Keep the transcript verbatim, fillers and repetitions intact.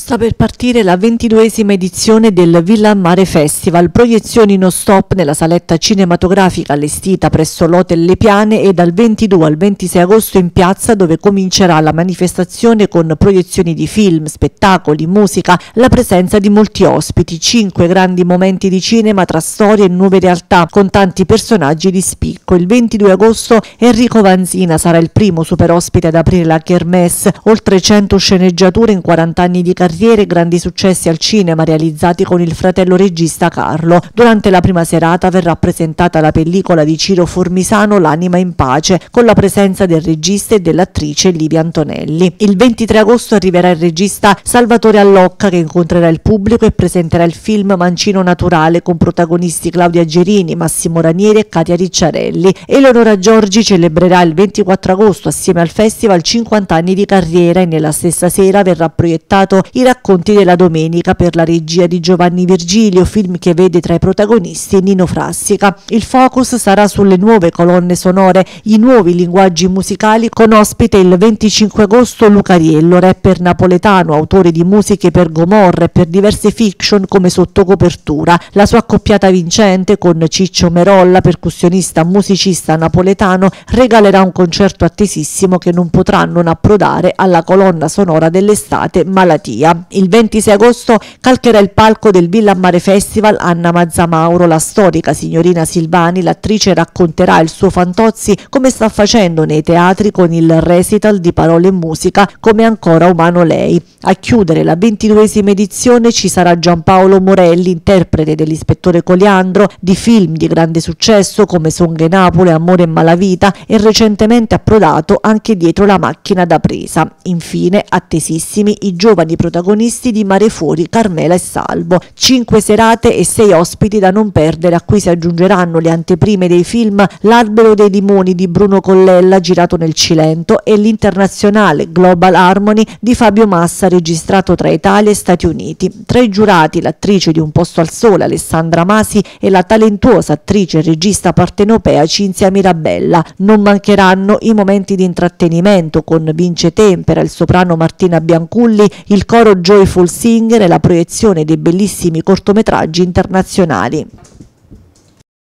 Sta per partire la ventiduesima edizione del Villa Mare Festival, proiezioni non stop nella saletta cinematografica allestita presso l'Hotel Le Piane e dal ventidue al ventisei agosto in piazza, dove comincerà la manifestazione con proiezioni di film, spettacoli, musica, la presenza di molti ospiti, cinque grandi momenti di cinema tra storie e nuove realtà con tanti personaggi di spicco. Il ventidue agosto Enrico Vanzina sarà il primo super ospite ad aprire la Kermesse, oltre cento sceneggiature in quaranta anni di carriera, grandi successi al cinema realizzati con il fratello regista Carlo. Durante la prima serata verrà presentata la pellicola di Ciro Formisano L'anima in pace, con la presenza del regista e dell'attrice Livia Antonelli. Il ventitré agosto arriverà il regista Salvatore Allocca, che incontrerà il pubblico e presenterà il film Mancino naturale con protagonisti Claudia Gerini, Massimo Ranieri e Katia Ricciarelli. Eleonora Giorgi celebrerà il ventiquattro agosto assieme al festival cinquanta anni di carriera e nella stessa sera verrà proiettato I racconti della domenica per la regia di Giovanni Virgilio, film che vede tra i protagonisti Nino Frassica. Il focus sarà sulle nuove colonne sonore, i nuovi linguaggi musicali, con ospite il venticinque agosto Luca Riello, rapper napoletano, autore di musiche per Gomorra e per diverse fiction come sottocopertura. La sua accoppiata vincente con Ciccio Merolla, percussionista musicista napoletano, regalerà un concerto attesissimo che non potrà non approdare alla colonna sonora dell'estate Malatia. Il ventisei agosto calcherà il palco del Villa Mare Festival Anna Mazzamauro, la storica signorina Silvani. L'attrice racconterà il suo Fantozzi come sta facendo nei teatri con il recital di Parole e musica Come ancora umano lei. A chiudere la ventiduesima edizione ci sarà Giampaolo Morelli, interprete dell'ispettore Coliandro, di film di grande successo come Songhe Napoli, Amore e Malavita, e recentemente approdato anche Dietro la macchina da presa. Infine, attesissimi i giovani protagonisti di Mare Fuori, Carmela e Salvo. Cinque serate e sei ospiti da non perdere, a cui si aggiungeranno le anteprime dei film L'albero dei limoni di Bruno Collella, girato nel Cilento, e l'internazionale Global Harmony di Fabio Massa, registrato tra Italia e Stati Uniti. Tra i giurati l'attrice di Un posto al sole Alessandra Masi e la talentuosa attrice e regista partenopea Cinzia Mirabella. Non mancheranno i momenti di intrattenimento con Vince Tempera, il soprano Martina Bianculli, il coro Joyful Singer e la proiezione dei bellissimi cortometraggi internazionali.